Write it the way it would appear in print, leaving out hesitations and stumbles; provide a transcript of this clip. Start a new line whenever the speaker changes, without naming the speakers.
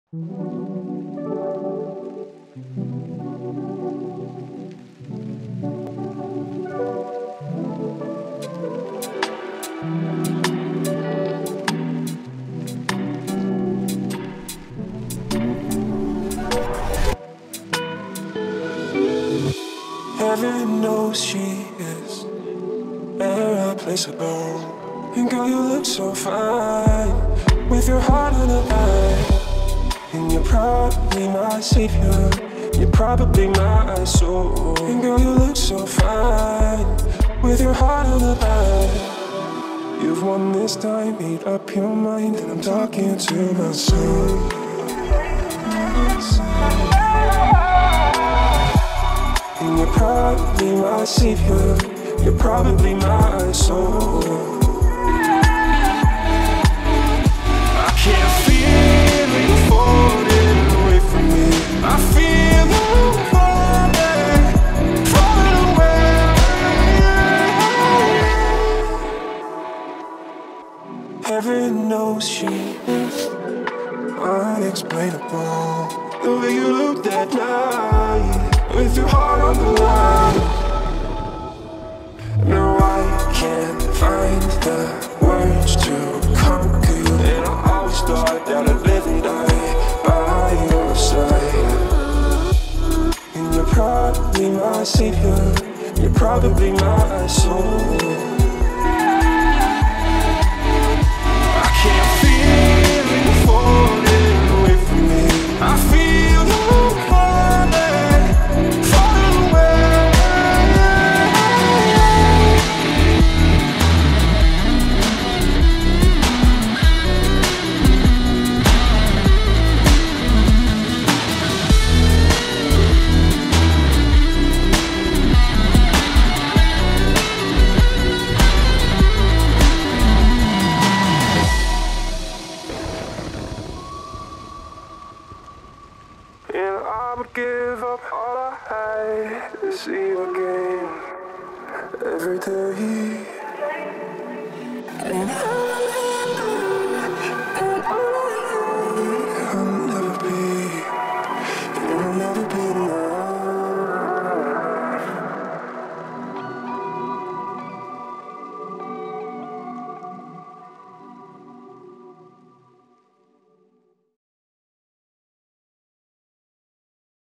Heaven knows she is irreplaceable. And girl, you look so fine with your heart on the line. And you're probably my savior, you're probably my soul. And girl, you look so fine with your heart on the line. You've won this time, made up your mind, and I'm talking to myself. And you're probably my savior, you're probably my soul. I can't feel it falling away from me. I feel you falling away. Heaven knows she is unexplainable. The way you looked that night, with your heart on the line. No, I can't find the words to conquer you. And I always thought that I'd live and die by your side. And you're probably my savior, you're probably my soul. I can't feel it falling away from me. I feel you falling away. And I would give up all I had to see you again every day. And I